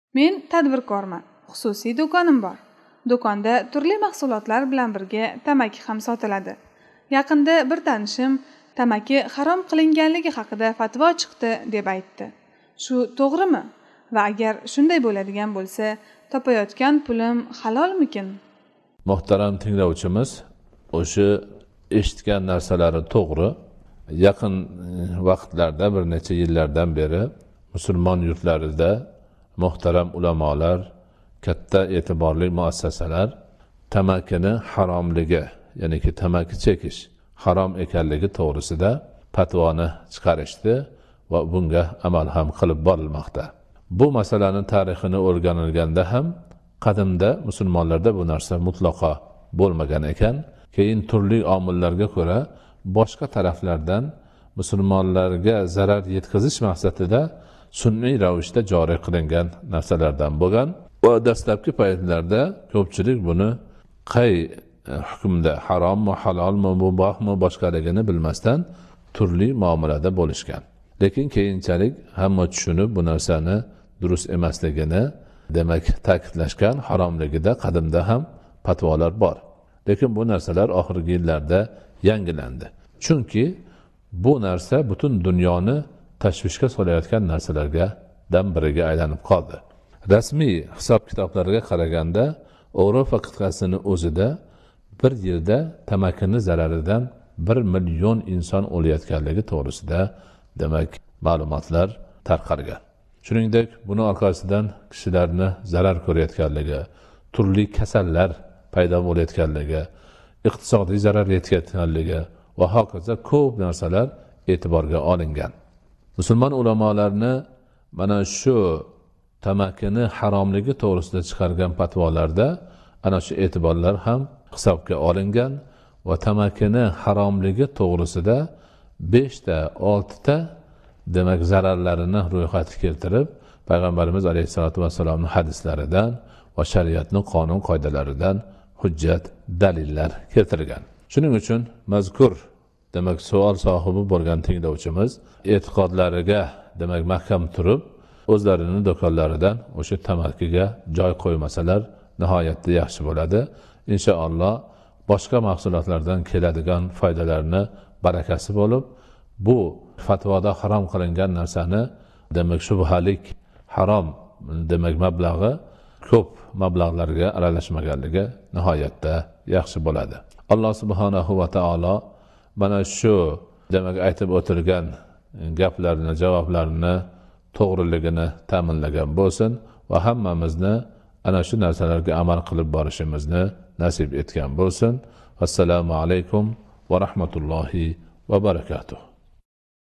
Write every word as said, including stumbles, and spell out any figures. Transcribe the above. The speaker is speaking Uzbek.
Men tadbirkorman, xususiy do'konim bor. Do'konda turli mahsulotlar bilan birga tamaki ham sotiladi. Yaqinda bir tanishim tamaki harom qilinganligi haqida fatvo chiqdi deb aytdi. Shu to'g'rimi? Va agar shunday bo'ladigan bo'lsa, topayotgan pulim halolmikin? Muhtaram tinglovchimiz, o'sha eshitgan narsalari to'g'ri. Yaqin vaqtlarda, bir necha yillardan beri musulmon yurtlarida muhtaram ulamolar, katta e'tiborli muassasalar tamakini haromligi, ya'ni ki tamaki chekish harom ekanligi to'g'risida fatvoni chiqarishdi va bunga amal ham qilib borilmoqda. Bu masalaning tarixini o'rganilganda ham qadimda musulmonlarda bu narsa mutlaqo bo'lmagan ekan. Keyin turli omillarga ko'ra boshqa taraflardan musulmonlarga zarar yetkazish maqsadida sun'iy ravishda joriy qilingan narsalardan bo'lgan va dastlabki paytlarda ko'pchilik buni qay hukmda harommi, halolmi, mubohmi boshqaligini bilmasdan turli muomalada bo'lishgan. Lekin keyinchalik hamma tushunib bu narsani durust emasligini, demak ta'kidlashgan, haromligida qadimda ham fatvolar bor. Lekin bu narsalar oxirgi yillarda yangilandi. Chunki bu narsa butun dunyoni tashvishga solayotgan narsalarga dan biriga aylanib qoldi. Rasmiy hisob kitoblarga qaraganda Yevropa qit'asini o'zida bir yilda tamakini zararidan bir million inson o'layotganligi to'g'risida demak ma'lumotlar tarqalgan. Shuningdek, buni orqasidan kishilarni zarar ko'rayotganligi, turli kasallar paydo bo'layotganligi, iqtisodiy zarar yetkazganligi va hokazo ko'p narsalar e'tiborga olingan. Musulmon ulamolarni mana shu tamakini haromligi to'g'risida chiqargan fatvolarda ana shu e'tiborlar ham hisobga olingan va tamakini haromligi to'g'risida besh ta, olti ta demak zararlarini ro'yxatga keltirib, payg'ambarimiz alayhisolatu vasallamning hadislaridan va shariatning qonun qoidalaridan hujjat, dalillar keltirgan. Shuning uchun mazkur demak savol sohibi bo'lgan tinglovchimiz e'tiqodlariga demak mahkam turib, o'zlarining do'konlaridan o'sha tamakiga joy qo'ymasalar nihoyatda yaxshi bo'ladi. Inshaalloh boshqa mahsulotlardan keladigan foydalarni barakasi bo'lib, bu fatvoda harom qilingan narsani demak shubhalik harom demak mablag'i ko'p mablag'larga aralashmaganligi nihoyatda yaxshi bo'ladi. Alloh subhanahu va taolo mana shu demak aytib o'tilgan gaplarni, javoblarni to'g'riligini ta'minlagan bo'lsin va hammamizni ana shu narsalarga amal qilib borishimizni nasib etgan bo'lsin. Assalomu alaykum va rahmatullohi va barakatuh.